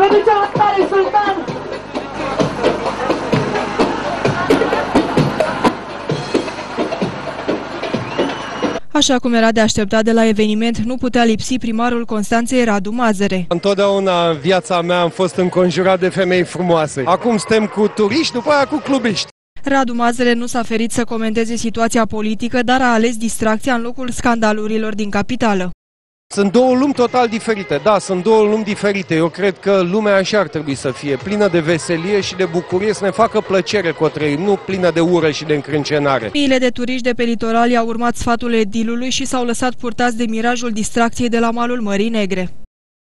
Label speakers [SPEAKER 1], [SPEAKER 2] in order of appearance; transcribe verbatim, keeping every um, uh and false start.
[SPEAKER 1] Ne ducem la Stare Sultan!
[SPEAKER 2] Așa cum era de așteptat de la eveniment, nu putea lipsi primarul Constanței, Radu Mazăre.
[SPEAKER 3] Întotdeauna în viața mea am fost înconjurat de femei frumoase. Acum suntem cu turiști, după aia cu clubiști.
[SPEAKER 2] Radu Mazăre nu s-a ferit să comenteze situația politică, dar a ales distracția în locul scandalurilor din capitală.
[SPEAKER 3] Sunt două lumi total diferite, da, sunt două lumi diferite. Eu cred că lumea așa ar trebui să fie, plină de veselie și de bucurie, să ne facă plăcere către ei, nu plină de ură și de încrâncenare.
[SPEAKER 2] Miile de turiști de pe litoral i-au urmat sfatul edilului și s-au lăsat purtați de mirajul distracției de la malul Mării Negre.